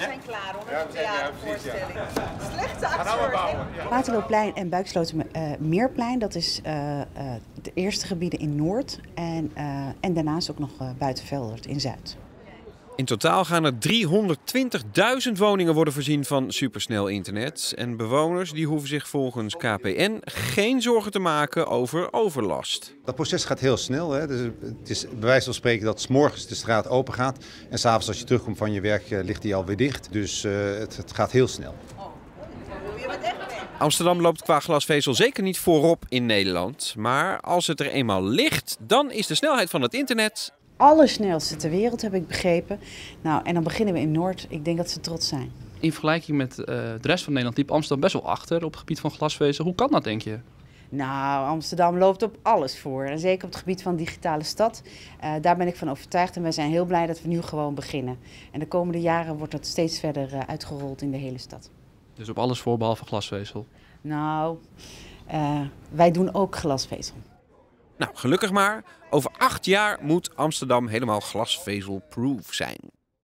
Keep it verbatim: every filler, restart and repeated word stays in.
zijn klaar hoor, met de theatervoorstelling. Slechte acteur. Waterloopplein en Buikslotermeerplein, dat is uh, uh, de eerste gebieden in Noord en, uh, en daarnaast ook nog uh, Buitenveldert in Zuid. In totaal gaan er driehonderdtwintigduizend woningen worden voorzien van supersnel internet. En bewoners die hoeven zich volgens K P N geen zorgen te maken over overlast. Dat proces gaat heel snel. Hè. Dus het is bij wijze van spreken dat 's morgens de straat open gaat. En 's avonds als je terugkomt van je werk ligt die alweer dicht. Dus uh, het, het gaat heel snel. Amsterdam loopt qua glasvezel zeker niet voorop in Nederland. Maar als het er eenmaal ligt, dan is de snelheid van het internet Allersnelste ter wereld, heb ik begrepen. Nou, en dan beginnen we in Noord. Ik denk dat ze trots zijn. In vergelijking met uh, de rest van Nederland liep Amsterdam best wel achter op het gebied van glasvezel. Hoe kan dat, denk je? Nou, Amsterdam loopt op alles voor. En zeker op het gebied van digitale stad. Uh, daar ben ik van overtuigd. En wij zijn heel blij dat we nu gewoon beginnen. En de komende jaren wordt dat steeds verder uh, uitgerold in de hele stad. Dus op alles voor behalve glasvezel? Nou, uh, wij doen ook glasvezel. Nou, gelukkig maar. Over acht jaar moet Amsterdam helemaal glasvezelproof zijn.